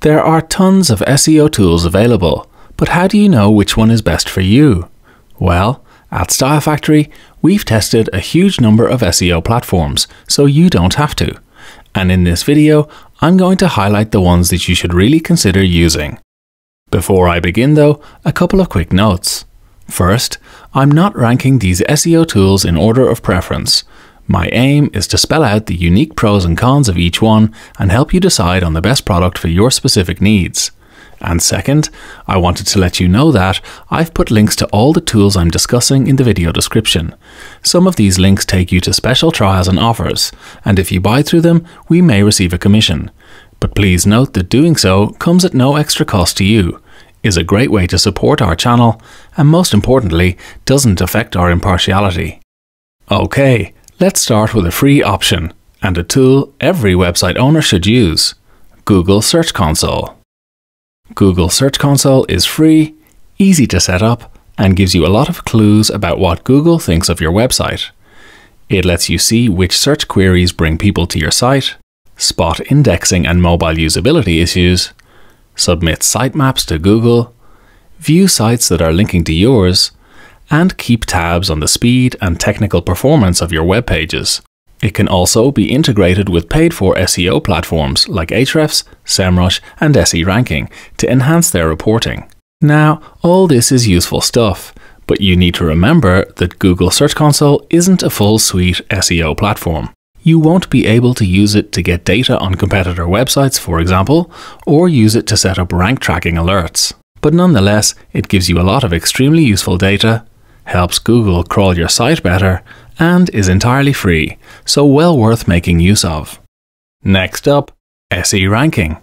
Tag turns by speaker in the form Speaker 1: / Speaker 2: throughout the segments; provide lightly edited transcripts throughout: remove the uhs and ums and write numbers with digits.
Speaker 1: There are tons of SEO tools available, but how do you know which one is best for you? Well, at Style Factory, we've tested a huge number of SEO platforms, so you don't have to. And in this video, I'm going to highlight the ones that you should really consider using. Before I begin though, a couple of quick notes. First, I'm not ranking these SEO tools in order of preference. My aim is to spell out the unique pros and cons of each one and help you decide on the best product for your specific needs. And second, I wanted to let you know that I've put links to all the tools I'm discussing in the video description. Some of these links take you to special trials and offers, and if you buy through them, we may receive a commission. But please note that doing so comes at no extra cost to you, is a great way to support our channel, and most importantly, doesn't affect our impartiality. Okay, let's start with a free option, and a tool every website owner should use: Google Search Console. Google Search Console is free, easy to set up, and gives you a lot of clues about what Google thinks of your website. It lets you see which search queries bring people to your site, spot indexing and mobile usability issues, submit sitemaps to Google, view sites that are linking to yours, and keep tabs on the speed and technical performance of your web pages. It can also be integrated with paid-for SEO platforms like Ahrefs, Semrush, and SE Ranking to enhance their reporting. Now, all this is useful stuff, but you need to remember that Google Search Console isn't a full suite SEO platform. You won't be able to use it to get data on competitor websites, for example, or use it to set up rank tracking alerts. But nonetheless, it gives you a lot of extremely useful data, helps Google crawl your site better, and is entirely free, so well worth making use of. Next up, SE Ranking.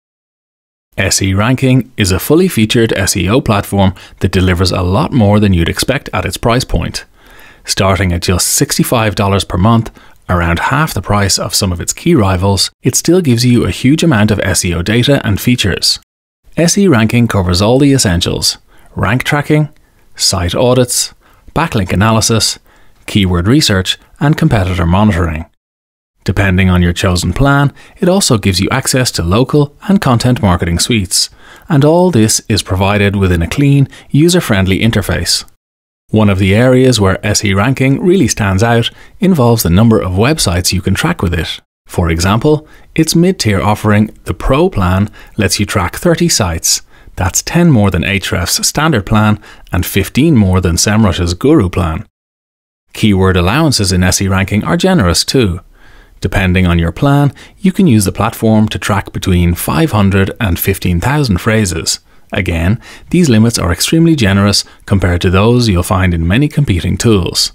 Speaker 1: SE Ranking is a fully featured SEO platform that delivers a lot more than you'd expect at its price point. Starting at just $65 per month, around half the price of some of its key rivals, it still gives you a huge amount of SEO data and features. SE Ranking covers all the essentials: rank tracking, site audits, backlink analysis, keyword research, and competitor monitoring. Depending on your chosen plan, it also gives you access to local and content marketing suites, and all this is provided within a clean, user-friendly interface. One of the areas where SE Ranking really stands out involves the number of websites you can track with it. For example, its mid-tier offering, the Pro plan, lets you track 30 sites. That's 10 more than Ahrefs' standard plan and 15 more than Semrush's Guru plan. Keyword allowances in SE Ranking are generous too. Depending on your plan, you can use the platform to track between 500 and 15,000 phrases. Again, these limits are extremely generous compared to those you'll find in many competing tools.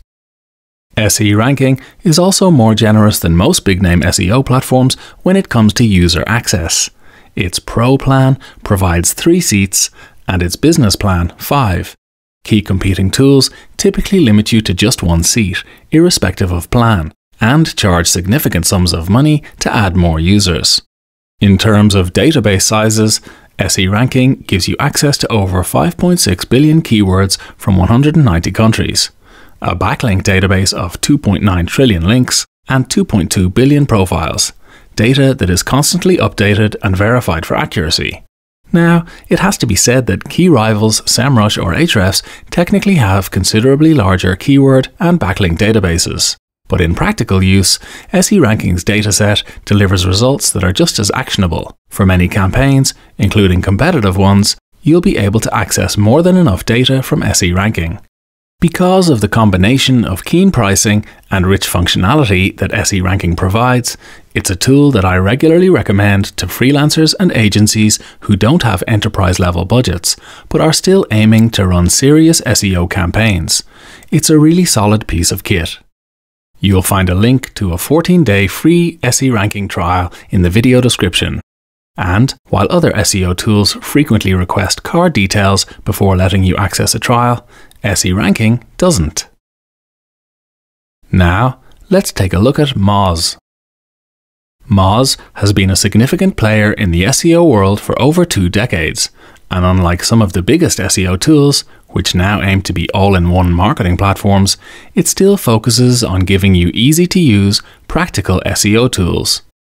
Speaker 1: SE Ranking is also more generous than most big-name SEO platforms when it comes to user access. Its Pro plan provides 3 seats, and its Business plan 5. Key competing tools typically limit you to just 1 seat, irrespective of plan, and charge significant sums of money to add more users. In terms of database sizes, SE Ranking gives you access to over 5.6 billion keywords from 190 countries, a backlink database of 2.9 trillion links, and 2.2 billion profiles, data that is constantly updated and verified for accuracy. Now, it has to be said that key rivals Semrush or Ahrefs technically have considerably larger keyword and backlink databases. But in practical use, SE Ranking's dataset delivers results that are just as actionable. For many campaigns, including competitive ones, you'll be able to access more than enough data from SE Ranking. Because of the combination of keen pricing and rich functionality that SE Ranking provides, it's a tool that I regularly recommend to freelancers and agencies who don't have enterprise-level budgets, but are still aiming to run serious SEO campaigns. It's a really solid piece of kit. You'll find a link to a 14-day free SE Ranking trial in the video description. And while other SEO tools frequently request card details before letting you access a trial, SE Ranking doesn't. Now, let's take a look at Moz. Moz has been a significant player in the SEO world for over 2 decades, and unlike some of the biggest SEO tools, which now aim to be all-in-one marketing platforms, it still focuses on giving you easy-to-use, practical SEO tools.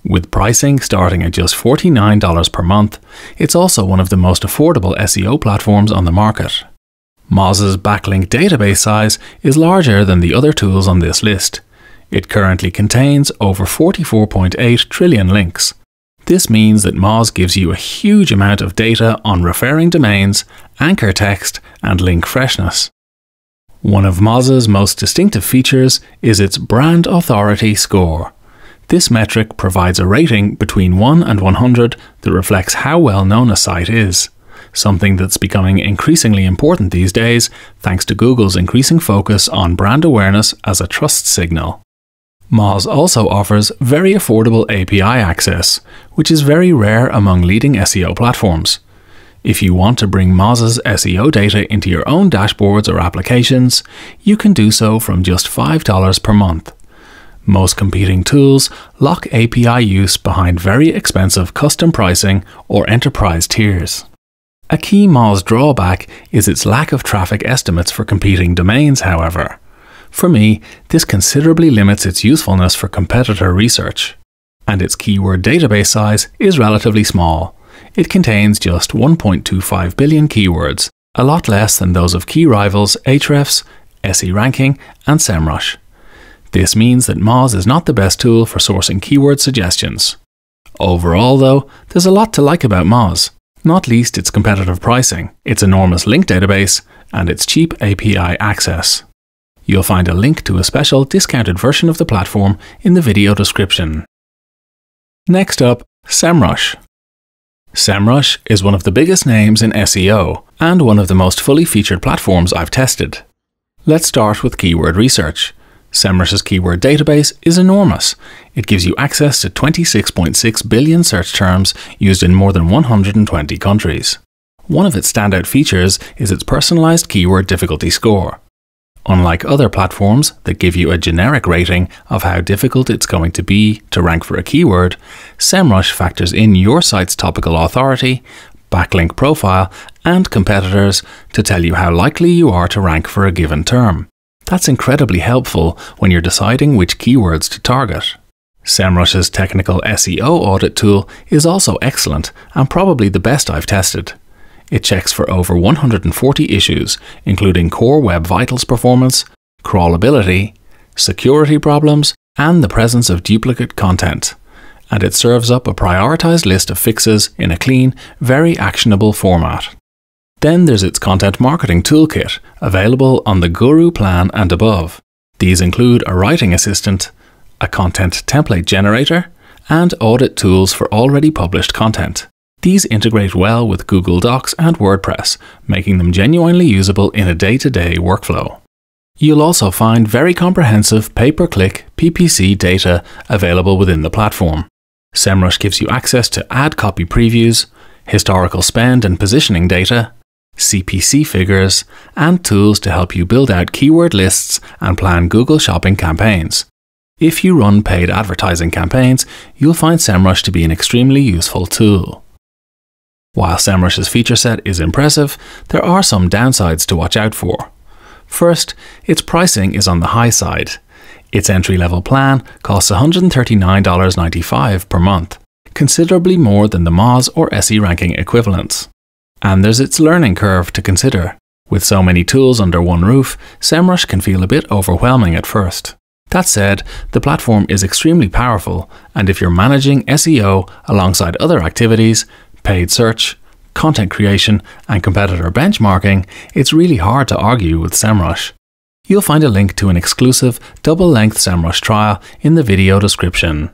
Speaker 1: With pricing starting at just $49 per month, it's also one of the most affordable SEO platforms on the market. Moz's backlink database size is larger than the other tools on this list. It currently contains over 44.8 trillion links. This means that Moz gives you a huge amount of data on referring domains, anchor text, and link freshness. One of Moz's most distinctive features is its brand authority score. This metric provides a rating between 1 and 100 that reflects how well known a site is, something that's becoming increasingly important these days thanks to Google's increasing focus on brand awareness as a trust signal. Moz also offers very affordable API access, which is very rare among leading SEO platforms. If you want to bring Moz's SEO data into your own dashboards or applications, you can do so from just $5 per month. Most competing tools lock API use behind very expensive custom pricing or enterprise tiers. A key Moz drawback is its lack of traffic estimates for competing domains, however. For me, this considerably limits its usefulness for competitor research. And its keyword database size is relatively small. It contains just 1.25 billion keywords, a lot less than those of key rivals Ahrefs, SE Ranking, and Semrush. This means that Moz is not the best tool for sourcing keyword suggestions. Overall, though, there's a lot to like about Moz, not least its competitive pricing, its enormous link database, and its cheap API access. You'll find a link to a special discounted version of the platform in the video description. Next up, Semrush. Semrush is one of the biggest names in SEO and one of the most fully featured platforms I've tested. Let's start with keyword research. Semrush's keyword database is enormous. It gives you access to 26.6 billion search terms used in more than 120 countries. One of its standout features is its personalized keyword difficulty score. Unlike other platforms that give you a generic rating of how difficult it's going to be to rank for a keyword, Semrush factors in your site's topical authority, backlink profile, and competitors to tell you how likely you are to rank for a given term. That's incredibly helpful when you're deciding which keywords to target. Semrush's technical SEO audit tool is also excellent and probably the best I've tested. It checks for over 140 issues, including core web vitals performance, crawlability, security problems, and the presence of duplicate content. And it serves up a prioritized list of fixes in a clean, very actionable format. Then there's its content marketing toolkit, available on the Guru plan and above. These include a writing assistant, a content template generator, and audit tools for already published content. These integrate well with Google Docs and WordPress, making them genuinely usable in a day-to-day workflow. You'll also find very comprehensive pay-per-click PPC data available within the platform. Semrush gives you access to ad copy previews, historical spend and positioning data, CPC figures, and tools to help you build out keyword lists and plan Google Shopping campaigns. If you run paid advertising campaigns, you'll find Semrush to be an extremely useful tool. While Semrush's feature set is impressive, there are some downsides to watch out for. First, its pricing is on the high side. Its entry-level plan costs $139.95 per month, considerably more than the Moz or SE Ranking equivalents. And there's its learning curve to consider. With so many tools under one roof, Semrush can feel a bit overwhelming at first. That said, the platform is extremely powerful, and if you're managing SEO alongside other activities, paid search, content creation, and competitor benchmarking, it's really hard to argue with Semrush. You'll find a link to an exclusive double-length Semrush trial in the video description.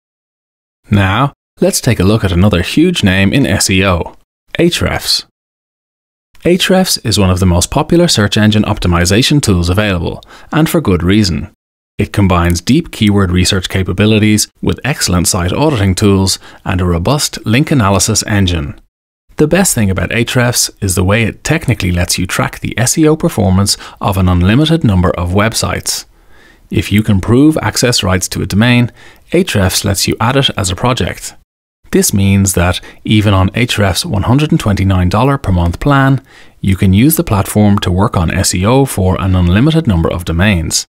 Speaker 1: Now, let's take a look at another huge name in SEO, Ahrefs. Ahrefs is one of the most popular search engine optimization tools available, and for good reason. It combines deep keyword research capabilities with excellent site auditing tools and a robust link analysis engine. The best thing about Ahrefs is the way it technically lets you track the SEO performance of an unlimited number of websites. If you can prove access rights to a domain, Ahrefs lets you add it as a project. This means that even on Ahrefs' $129 per month plan, you can use the platform to work on SEO for an unlimited number of domains.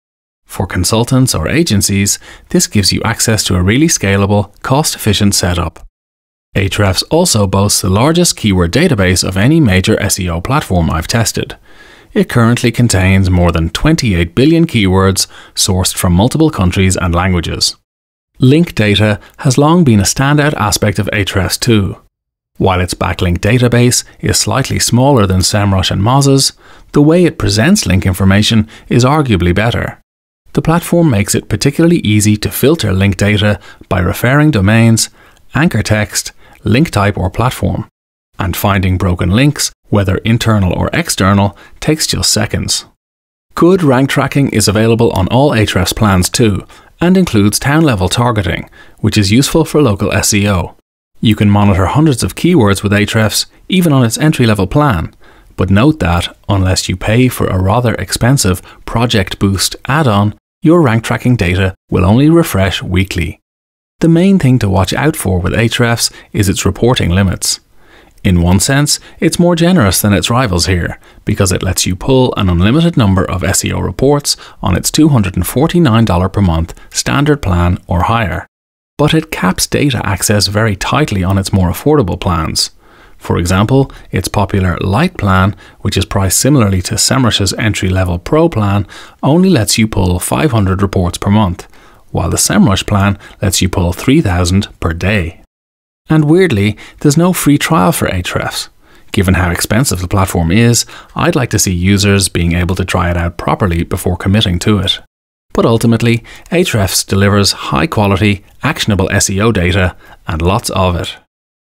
Speaker 1: For consultants or agencies, this gives you access to a really scalable, cost-efficient setup. Ahrefs also boasts the largest keyword database of any major SEO platform I've tested. It currently contains more than 28 billion keywords sourced from multiple countries and languages. Link data has long been a standout aspect of Ahrefs too. While its backlink database is slightly smaller than Semrush and Moz's, the way it presents link information is arguably better. The platform makes it particularly easy to filter link data by referring domains, anchor text, link type or platform, and finding broken links, whether internal or external, takes just seconds. Good rank tracking is available on all Ahrefs plans too, and includes town-level targeting, which is useful for local SEO. You can monitor hundreds of keywords with Ahrefs, even on its entry-level plan, but note that, unless you pay for a rather expensive Project Boost add-on, your rank tracking data will only refresh weekly. The main thing to watch out for with Ahrefs is its reporting limits. In one sense, it's more generous than its rivals here, because it lets you pull an unlimited number of SEO reports on its $249 per month standard plan or higher. But it caps data access very tightly on its more affordable plans. For example, its popular Lite plan, which is priced similarly to Semrush's entry-level Pro plan, only lets you pull 500 reports per month, while the Semrush plan lets you pull 3,000 per day. And weirdly, there's no free trial for Ahrefs. Given how expensive the platform is, I'd like to see users being able to try it out properly before committing to it. But ultimately, Ahrefs delivers high-quality, actionable SEO data, and lots of it.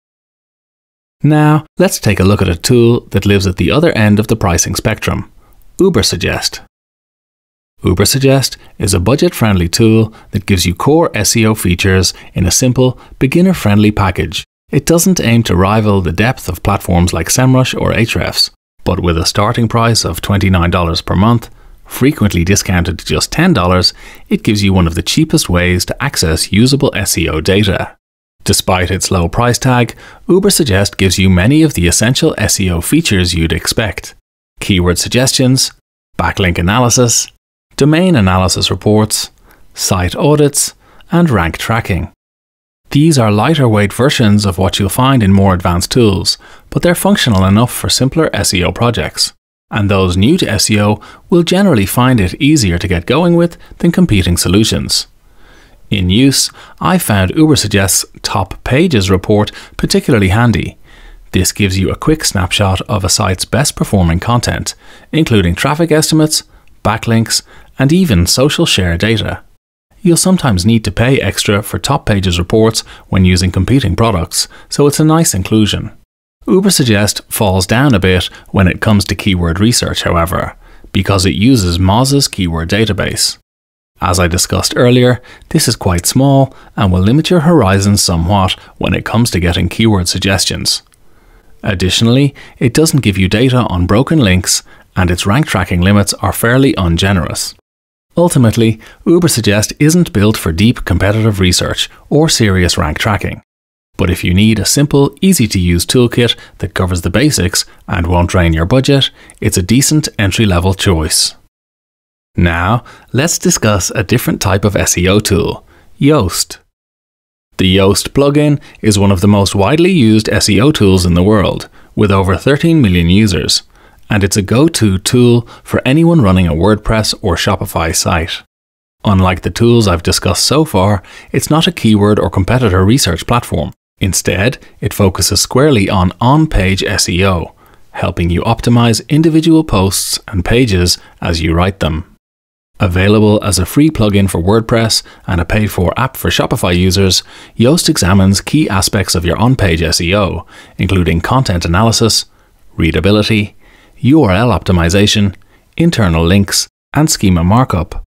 Speaker 1: Now, let's take a look at a tool that lives at the other end of the pricing spectrum, Ubersuggest. Ubersuggest is a budget-friendly tool that gives you core SEO features in a simple, beginner-friendly package. It doesn't aim to rival the depth of platforms like Semrush or Ahrefs, but with a starting price of $29 per month, frequently discounted to just $10, it gives you one of the cheapest ways to access usable SEO data. Despite its low price tag, Ubersuggest gives you many of the essential SEO features you'd expect: keyword suggestions, backlink analysis, domain analysis reports, site audits, and rank tracking. These are lighter weight versions of what you'll find in more advanced tools, but they're functional enough for simpler SEO projects. And those new to SEO will generally find it easier to get going with than competing solutions. In use, I found Ubersuggest's Top Pages report particularly handy. This gives you a quick snapshot of a site's best performing content, including traffic estimates, backlinks, and even social share data. You'll sometimes need to pay extra for Top Pages reports when using competing products, so it's a nice inclusion. Ubersuggest falls down a bit when it comes to keyword research, however, because it uses Moz's keyword database. As I discussed earlier, this is quite small and will limit your horizons somewhat when it comes to getting keyword suggestions. Additionally, it doesn't give you data on broken links, and its rank tracking limits are fairly ungenerous. Ultimately, Ubersuggest isn't built for deep competitive research or serious rank tracking. But if you need a simple, easy-to-use toolkit that covers the basics and won't drain your budget, it's a decent entry-level choice. Now, let's discuss a different type of SEO tool, Yoast. The Yoast plugin is one of the most widely used SEO tools in the world, with over 13 million users, and it's a go-to tool for anyone running a WordPress or Shopify site. Unlike the tools I've discussed so far, it's not a keyword or competitor research platform. Instead, it focuses squarely on on-page SEO, helping you optimize individual posts and pages as you write them. Available as a free plugin for WordPress and a paid-for app for Shopify users, Yoast examines key aspects of your on-page SEO, including content analysis, readability, URL optimization, internal links, and schema markup.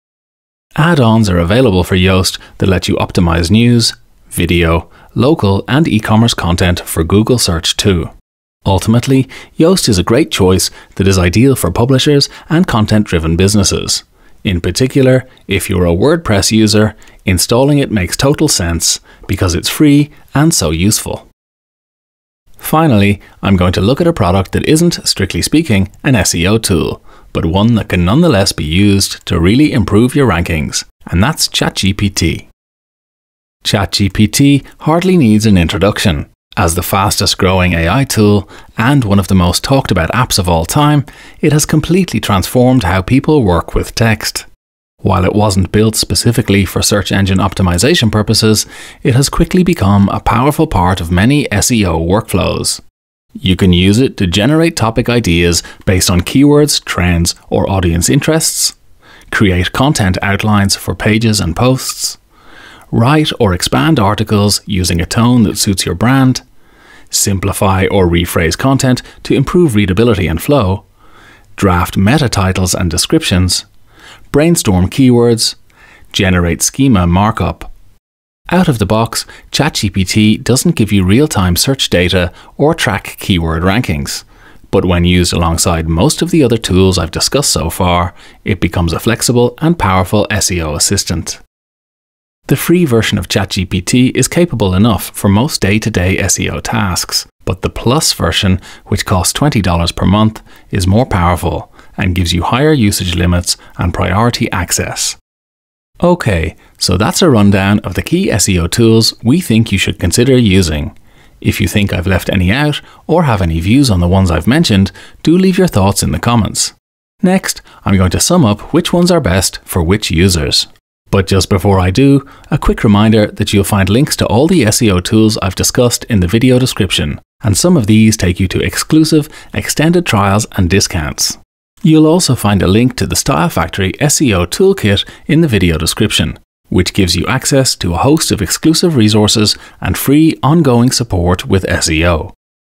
Speaker 1: Add-ons are available for Yoast that let you optimize news, video, local and e-commerce content for Google search too. Ultimately, Yoast is a great choice that is ideal for publishers and content-driven businesses. In particular, if you're a WordPress user, installing it makes total sense because it's free and so useful. Finally, I'm going to look at a product that isn't, strictly speaking, an SEO tool, but one that can nonetheless be used to really improve your rankings, and that's ChatGPT. ChatGPT hardly needs an introduction. As the fastest growing AI tool and one of the most talked about apps of all time, it has completely transformed how people work with text. While it wasn't built specifically for search engine optimization purposes, it has quickly become a powerful part of many SEO workflows. You can use it to generate topic ideas based on keywords, trends, or audience interests, create content outlines for pages and posts, write or expand articles using a tone that suits your brand, simplify or rephrase content to improve readability and flow, draft meta titles and descriptions, brainstorm keywords, generate schema markup. Out of the box, ChatGPT doesn't give you real-time search data or track keyword rankings, but when used alongside most of the other tools I've discussed so far, it becomes a flexible and powerful SEO assistant. The free version of ChatGPT is capable enough for most day-to-day SEO tasks, but the Plus version, which costs $20 per month, is more powerful and gives you higher usage limits and priority access. Okay, so that's a rundown of the key SEO tools we think you should consider using. If you think I've left any out or have any views on the ones I've mentioned, do leave your thoughts in the comments. Next, I'm going to sum up which ones are best for which users. But just before I do, a quick reminder that you'll find links to all the SEO tools I've discussed in the video description, and some of these take you to exclusive, extended trials and discounts. You'll also find a link to the Style Factory SEO toolkit in the video description, which gives you access to a host of exclusive resources and free ongoing support with SEO.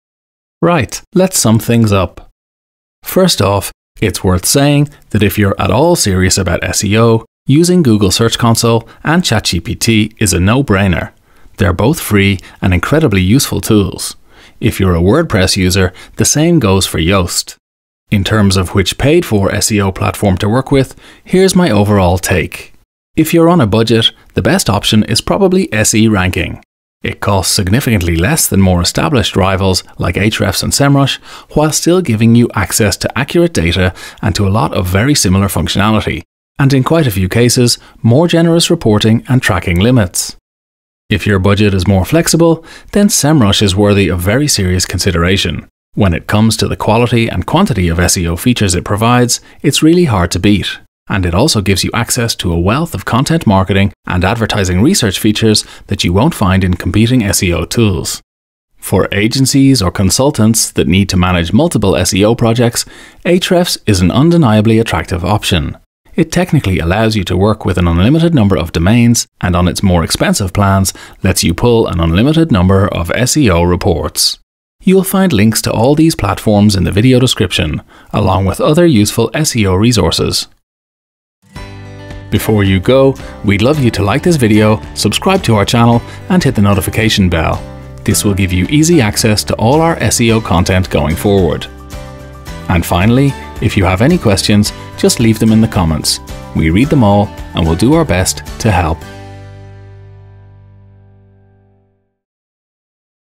Speaker 1: Right, let's sum things up. First off, it's worth saying that if you're at all serious about SEO, using Google Search Console and ChatGPT is a no-brainer. They're both free and incredibly useful tools. If you're a WordPress user, the same goes for Yoast. In terms of which paid-for SEO platform to work with, here's my overall take. If you're on a budget, the best option is probably SE Ranking. It costs significantly less than more established rivals like Ahrefs and Semrush, while still giving you access to accurate data and to a lot of very similar functionality, and in quite a few cases, more generous reporting and tracking limits. If your budget is more flexible, then Semrush is worthy of very serious consideration. When it comes to the quality and quantity of SEO features it provides, it's really hard to beat. And it also gives you access to a wealth of content marketing and advertising research features that you won't find in competing SEO tools. For agencies or consultants that need to manage multiple SEO projects, Ahrefs is an undeniably attractive option. It technically allows you to work with an unlimited number of domains, and on its more expensive plans, lets you pull an unlimited number of SEO reports. You'll find links to all these platforms in the video description, along with other useful SEO resources. Before you go, we'd love you to like this video, subscribe to our channel, and hit the notification bell. This will give you easy access to all our SEO content going forward. And finally, if you have any questions, just leave them in the comments. We read them all and we'll do our best to help.